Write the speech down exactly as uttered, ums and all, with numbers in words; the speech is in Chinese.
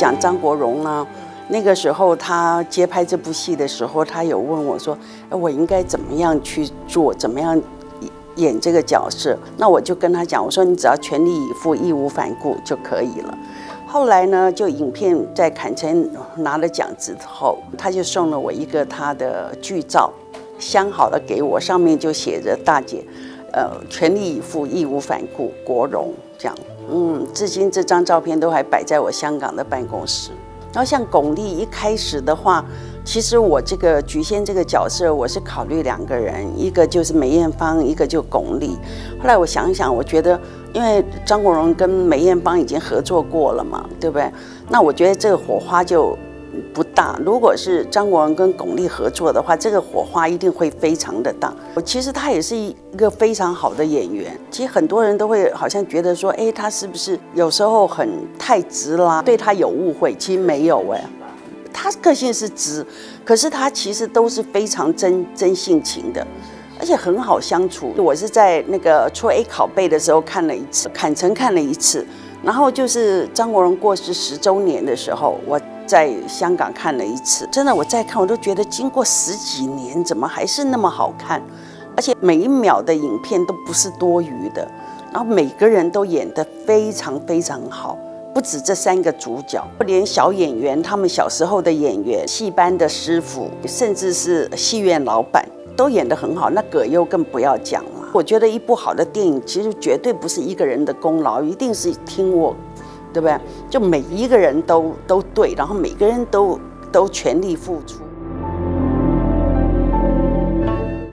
讲张国荣啊，那个时候他接拍这部戏的时候，他有问我说，我应该怎么样去做，怎么样演这个角色？那我就跟他讲，我说你只要全力以赴、义无反顾就可以了。后来呢，就影片在坎城拿了奖之后，他就送了我一个他的剧照，镶好了给我，上面就写着大姐，呃，全力以赴、义无反顾，国荣这样。嗯，至今这张照片都还摆在我香港的办公室。然后像巩俐一开始的话，其实我这个菊仙这个角色，我是考虑两个人，一个就是梅艳芳，一个就巩俐。后来我想一想，我觉得因为张国荣跟梅艳芳已经合作过了嘛，对不对？那我觉得这个火花就不大。如果是张国荣跟巩俐合作的话，这个火花一定会非常的大。其实他也是一个非常好的演员。其实很多人都会好像觉得说，哎，他是不是有时候很太直啦，对他有误会？其实没有哎。他个性是直，可是他其实都是非常真真性情的，而且很好相处。我是在那个初 A 拷贝的时候看了一次，坎城看了一次，然后就是张国荣过世十周年的时候，我在香港看了一次。真的，我再看我都觉得，经过十几年，怎么还是那么好看？而且每一秒的影片都不是多余的，然后每个人都演得非常非常好。不止这三个主角，连小演员，他们小时候的演员、戏班的师傅，甚至是戏院老板，都演得很好。那葛优更不要讲了。我觉得一部好的电影，其实绝对不是一个人的功劳，一定是teamwork，对不对？就每一个人都都对，然后每个人都都全力付出。